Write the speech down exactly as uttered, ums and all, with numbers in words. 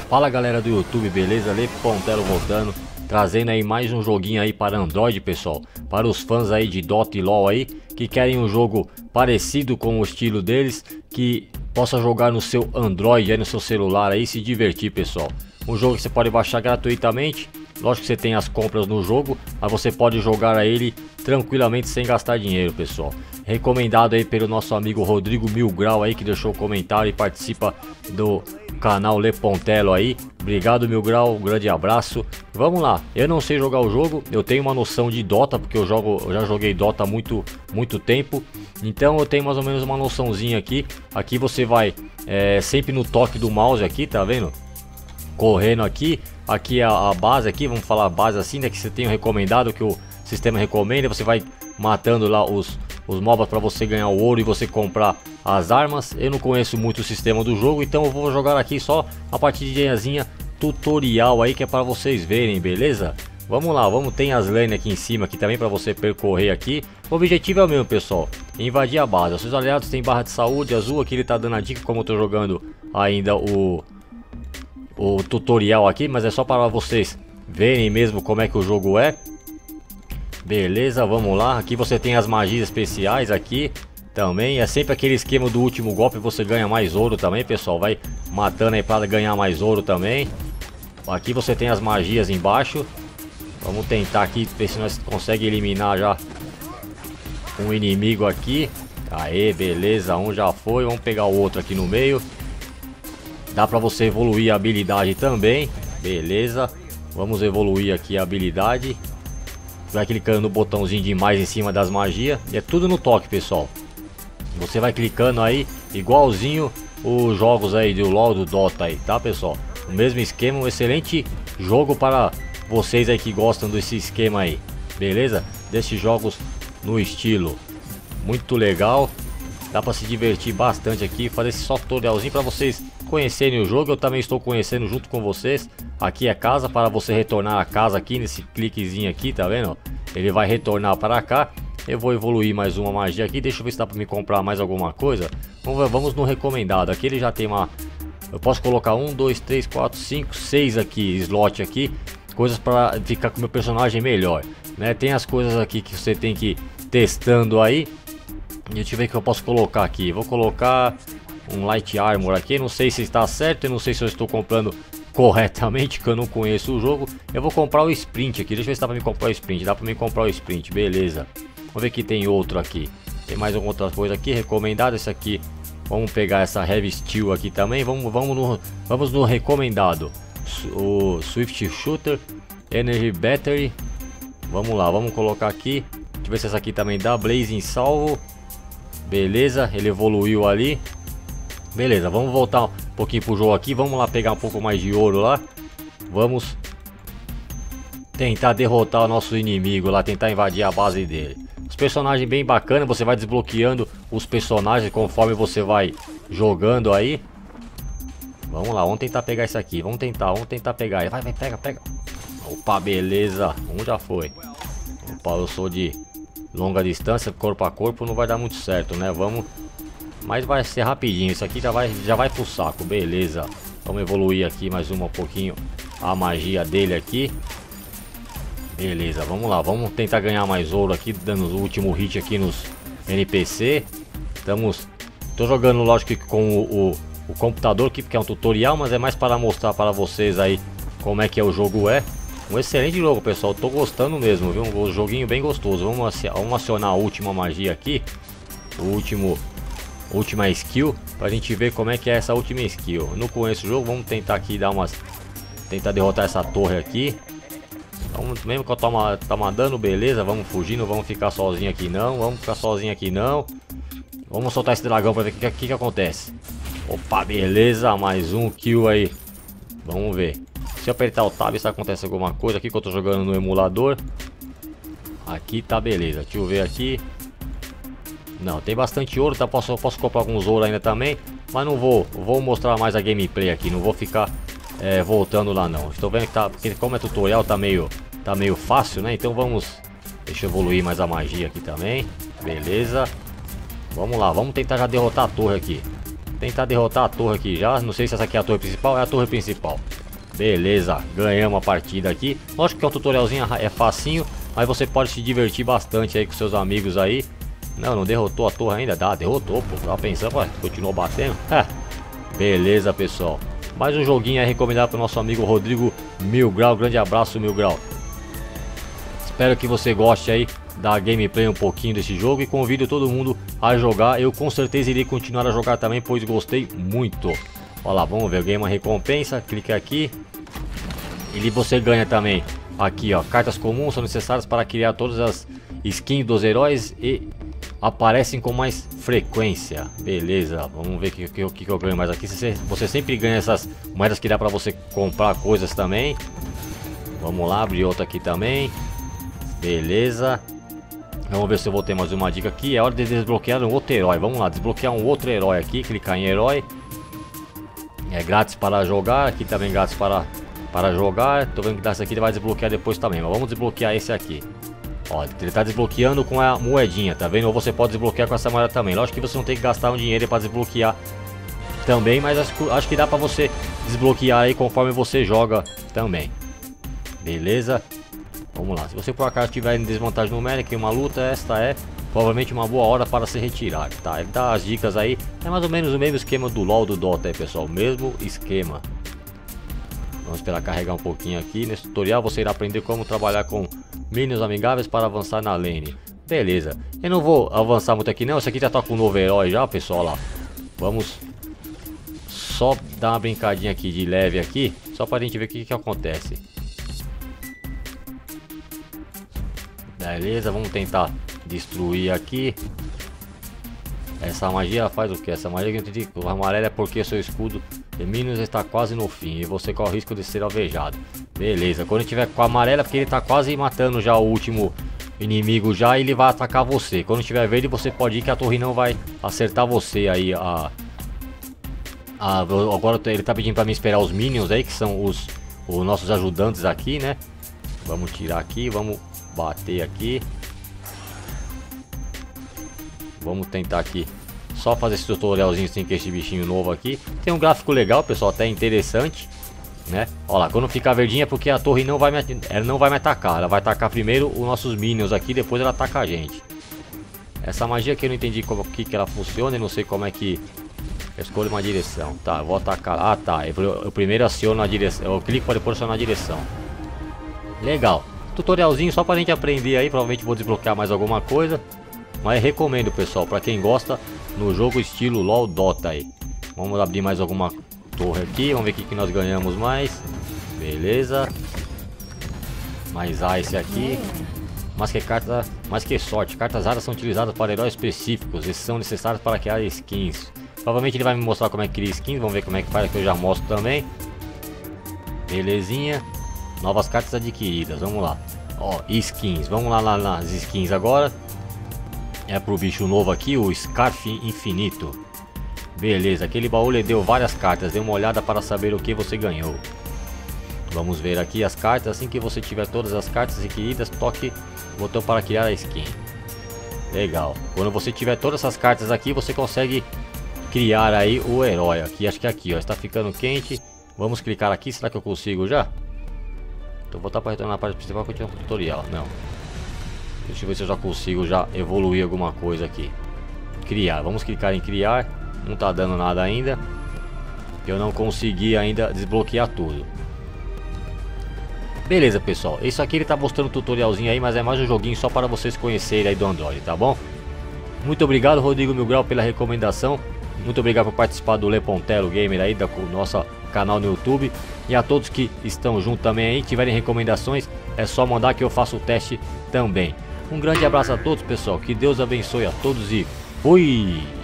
Fala galera do YouTube, beleza? Lepontelo voltando, trazendo aí mais um joguinho aí para Android, pessoal. Para os fãs aí de Dota e LoL aí, que querem um jogo parecido com o estilo deles, que possa jogar no seu Android, aí no seu celular aí, se divertir, pessoal. Um jogo que você pode baixar gratuitamente. Lógico que você tem as compras no jogo, mas você pode jogar a ele tranquilamente sem gastar dinheiro, pessoal. Recomendado aí pelo nosso amigo Rodrigo Mil Grau aí, que deixou o comentário e participa do canal Lepontelo aí. Obrigado, Mil Grau, um grande abraço. Vamos lá, eu não sei jogar o jogo, eu tenho uma noção de Dota, porque eu jogo, eu já joguei Dota há muito, muito tempo. Então eu tenho mais ou menos uma noçãozinha aqui. Aqui você vai é, sempre no toque do mouse aqui, tá vendo? Correndo aqui, aqui é a, a base aqui, vamos falar a base assim, né, que você tem o recomendado, que o sistema recomenda. Você vai matando lá os, os mobs para você ganhar o ouro e você comprar as armas. Eu não conheço muito o sistema do jogo, então eu vou jogar aqui só a partidinhazinha tutorial aí, que é para vocês verem, beleza? Vamos lá, vamos, tem as lanes aqui em cima aqui também para você percorrer aqui. O objetivo é o mesmo, pessoal, invadir a base. Os seus aliados têm barra de saúde azul, aqui ele tá dando a dica como eu tô jogando ainda o... o tutorial aqui, mas é só para vocês verem mesmo como é que o jogo é. Beleza, vamos lá. Aqui você tem as magias especiais aqui também. É sempre aquele esquema do último golpe, você ganha mais ouro também, pessoal. Vai matando aí para ganhar mais ouro também. Aqui você tem as magias embaixo. Vamos tentar aqui ver se nós conseguimos eliminar já um inimigo aqui. Aê, beleza, um já foi. Vamos pegar o outro aqui no meio. Dá pra você evoluir a habilidade também. Beleza. Vamos evoluir aqui a habilidade. Vai clicando no botãozinho de mais em cima das magias. E é tudo no toque, pessoal. Você vai clicando aí, igualzinho os jogos aí do LoL, do Dota aí, tá, pessoal? O mesmo esquema, um excelente jogo para vocês aí que gostam desse esquema aí. Beleza? Desses jogos no estilo. Muito legal. Dá pra se divertir bastante aqui. Fazer esse só tutorialzinho para vocês conhecerem o jogo. Eu também estou conhecendo junto com vocês. Aqui é casa, para você retornar a casa aqui nesse cliquezinho aqui, tá vendo? Ele vai retornar para cá. Eu vou evoluir mais uma magia aqui. Deixa eu ver se dá para me comprar mais alguma coisa. Vamos, ver, vamos no recomendado. Aqui ele já tem uma... Eu posso colocar um, dois, três, quatro, cinco, seis aqui, slot aqui. Coisas para ficar com o meu personagem melhor, né? Tem as coisas aqui que você tem que ir testando aí. Deixa eu ver o que eu posso colocar aqui. Vou colocar um Light Armor aqui. Não sei se está certo. Eu não sei se eu estou comprando corretamente, que eu não conheço o jogo. Eu vou comprar o Sprint aqui. Deixa eu ver se dá para me comprar o Sprint. Dá para me comprar o Sprint. Beleza. Vamos ver que tem outro aqui. Tem mais alguma outra coisa aqui. Recomendado esse aqui. Vamos pegar essa Heavy Steel aqui também. Vamos, vamos, no, vamos no recomendado. O Swift Shooter. Energy Battery. Vamos lá. Vamos colocar aqui. Deixa eu ver se essa aqui também dá. Blazing Salvo. Beleza, ele evoluiu ali. Beleza, vamos voltar um pouquinho pro jogo aqui. Vamos lá pegar um pouco mais de ouro lá. Vamos tentar derrotar o nosso inimigo lá, tentar invadir a base dele. Os personagens bem bacana, você vai desbloqueando os personagens conforme você vai jogando aí. Vamos lá, vamos tentar pegar isso aqui. Vamos tentar, vamos tentar pegar. Vai, vai, pega, pega. Opa, beleza. Um já foi. Opa, eu sou de longa distância, corpo a corpo, não vai dar muito certo, né? Vamos, mas vai ser rapidinho. Isso aqui já vai, já vai pro saco, beleza. Vamos evoluir aqui mais uma um pouquinho a magia dele aqui. Beleza, vamos lá, vamos tentar ganhar mais ouro aqui, dando o último hit aqui nos N P C. Estamos, tô jogando lógico que com o, o, o computador aqui, porque é um tutorial, mas é mais para mostrar para vocês aí como é que é o jogo é. Um excelente jogo, pessoal, tô gostando mesmo, viu? Um joguinho bem gostoso. Vamos, vamos acionar a última magia aqui. O último, última skill, pra gente ver como é que é essa última skill. Eu não conheço o jogo, vamos tentar aqui dar umas... Tentar derrotar essa torre aqui. Vamos, mesmo que eu toma, toma dano, beleza, vamos fugir, não vamos ficar sozinho aqui não. Vamos ficar sozinho aqui não. Vamos soltar esse dragão pra ver o que, que, que acontece. Opa, beleza, mais um kill aí. Vamos ver. Se eu apertar o tab, se acontece alguma coisa aqui, que eu tô jogando no emulador. Aqui tá beleza, deixa eu ver aqui. Não, tem bastante ouro, tá? Posso, posso comprar alguns ouro ainda também. Mas não vou, vou mostrar mais a gameplay aqui. Não vou ficar é, voltando lá não. Estou vendo que tá, porque como é tutorial tá meio, tá meio fácil, né? Então vamos, deixa eu evoluir mais a magia aqui também. Beleza. Vamos lá, vamos tentar já derrotar a torre aqui. tentar derrotar a torre aqui já. Não sei se essa aqui é a torre principal. É a torre principal. Beleza, ganhamos a partida aqui. Lógico que é um tutorialzinho, é facinho, mas você pode se divertir bastante aí com seus amigos aí. Não, não derrotou a torre ainda? Dá, derrotou, pô. Tava pensando, ué, continuou batendo. É. Beleza, pessoal. Mais um joguinho aí recomendado para o nosso amigo Rodrigo Mil Grau. Grande abraço, Mil Grau. Espero que você goste aí da gameplay um pouquinho desse jogo e convido todo mundo a jogar. Eu com certeza irei continuar a jogar também, pois gostei muito. Olha lá, vamos ver, eu ganhei uma recompensa, clique aqui. E você ganha também aqui, ó, cartas comuns são necessárias para criar todas as skins dos heróis e aparecem com mais frequência. Beleza, vamos ver o que, que, que eu ganho mais aqui. Você, você sempre ganha essas moedas que dá para você comprar coisas também. Vamos lá, abrir outra aqui também. Beleza. Vamos ver se eu vou ter mais uma dica aqui. É hora de desbloquear um outro herói. Vamos lá, desbloquear um outro herói aqui. Clicar em herói. É grátis para jogar. Aqui também grátis para, para jogar. Tô vendo que essa aqui vai desbloquear depois também. Mas vamos desbloquear esse aqui. Ó, ele tá desbloqueando com a moedinha, tá vendo? Ou você pode desbloquear com essa moeda também. Lógico que você não tem que gastar um dinheiro para desbloquear também. Mas acho, acho que dá para você desbloquear aí conforme você joga também. Beleza? Vamos lá, se você por acaso estiver em desvantagem numérica em uma luta, esta é provavelmente uma boa hora para se retirar, tá? Ele dá as dicas aí, é mais ou menos o mesmo esquema do LoL, do Dota aí, pessoal, mesmo esquema. Vamos esperar carregar um pouquinho aqui. Nesse tutorial você irá aprender como trabalhar com minions amigáveis para avançar na lane. Beleza, eu não vou avançar muito aqui não, esse aqui já tá com um novo herói já, pessoal, lá. Vamos só dar uma brincadinha aqui de leve aqui, só para a gente ver o que, que acontece. Beleza, vamos tentar destruir aqui. Essa magia faz o que? Essa magia que eu entendi, o amarelo é porque seu escudo de minions está quase no fim e você corre o risco de ser alvejado. Beleza, quando tiver com a amarela é porque ele está quase matando já o último inimigo já, e ele vai atacar você. Quando tiver verde você pode ir que a torre não vai acertar você aí. A, a, agora ele está pedindo para mim esperar os minions aí, que são os, os nossos ajudantes aqui, né? Vamos tirar aqui, vamos bater aqui. Vamos tentar aqui só fazer esse tutorialzinho sem que esse bichinho novo aqui. Tem um gráfico legal, pessoal, até interessante, né? Olha lá, quando ficar verdinha é porque a torre não vai me, ela não vai me atacar. Ela vai atacar primeiro os nossos minions aqui, depois ela ataca a gente. Essa magia aqui eu não entendi como que, que ela funciona e não sei como é que eu escolho uma direção. Tá, eu vou atacar. Ah, tá. Eu, eu primeiro aciono a direção. Eu clico para depois acionar a direção. Legal. Tutorialzinho só pra gente aprender aí. Provavelmente vou desbloquear mais alguma coisa. Mas recomendo, pessoal, pra quem gosta, no jogo estilo LoL Dota aí. Vamos abrir mais alguma torre aqui. Vamos ver o que, que nós ganhamos mais. Beleza. Mais Ice aqui. Mas que carta, mais que sorte. Cartas raras são utilizadas para heróis específicos e são necessárias para criar skins. Provavelmente ele vai me mostrar como é que cria skins. Vamos ver como é que faz, que eu já mostro também. Belezinha. Novas cartas adquiridas, vamos lá. Ó, skins, vamos lá, lá nas skins agora. É pro bicho novo aqui, o Scarf Infinito. Beleza, aquele baú lhe deu várias cartas. Dê uma olhada para saber o que você ganhou. Vamos ver aqui as cartas. Assim que você tiver todas as cartas adquiridas, toque o botão para criar a skin. Legal. Quando você tiver todas essas cartas aqui, você consegue criar aí o herói. Aqui, acho que é aqui, ó, está ficando quente. Vamos clicar aqui, será que eu consigo já? Então vou voltar para retornar na parte principal que eu tinha um tutorial. Não. Deixa eu ver se eu já consigo já evoluir alguma coisa aqui. Criar. Vamos clicar em criar. Não tá dando nada ainda. Eu não consegui ainda desbloquear tudo. Beleza, pessoal. Isso aqui ele tá mostrando um tutorialzinho aí, mas é mais um joguinho só para vocês conhecerem aí do Android, tá bom? Muito obrigado, Rodrigo Mil Grau, pela recomendação. Muito obrigado por participar do Lepontelo Gamer aí, da nossa canal no YouTube. E a todos que estão junto também aí, tiverem recomendações, é só mandar que eu faço o teste também. Um grande abraço a todos, pessoal. Que Deus abençoe a todos e fui!